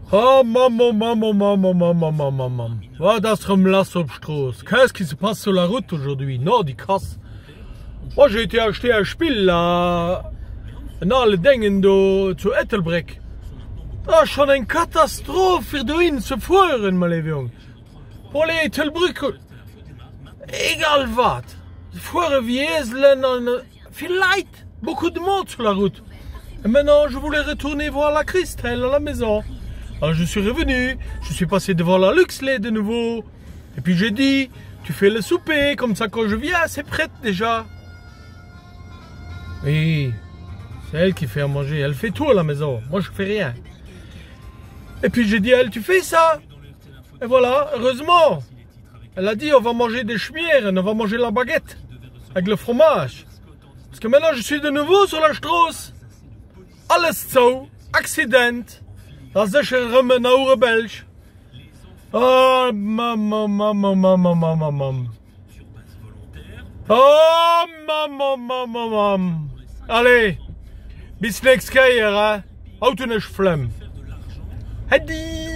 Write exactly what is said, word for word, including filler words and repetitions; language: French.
Oh, maman, maman, maman, maman, maman, maman. Wat das Remlass op Stroß. Qu'est-ce qui se passe sur la route aujourd'hui? Non, die krass. Moi, j'ai été acheter un Spiel là. Na, alle Dingen do zu Ettelbreck. Da schon eine Katastrophe für dahin zu fahren, meine Junge. Pour les Ettelbrück. Egal was. Fahren wie Eselen und viel Leid. Beaucoup de monde sur la route. Et maintenant, je voulais retourner voir la Christelle à la maison. Alors je suis revenu, je suis passé devant la Luxley de nouveau. Et puis j'ai dit, tu fais le souper, comme ça quand je viens, c'est prêt déjà. Oui, c'est elle qui fait à manger, elle fait tout à la maison, moi je fais rien. Et puis j'ai dit à elle, tu fais ça. Et voilà, heureusement. Elle a dit, on va manger des schmieren, on va manger la baguette, avec le fromage. Parce que maintenant je suis de nouveau sur la Strasse. Alles zo, accident. Dat is sicher een oude Belg. Oh, mam, mam, mam, mam, mam, mam, mam. Oh, mam, mam, mam, mam, mam. Allez, bis nächstes keer, hè. Houd u niet vlem. Hedi.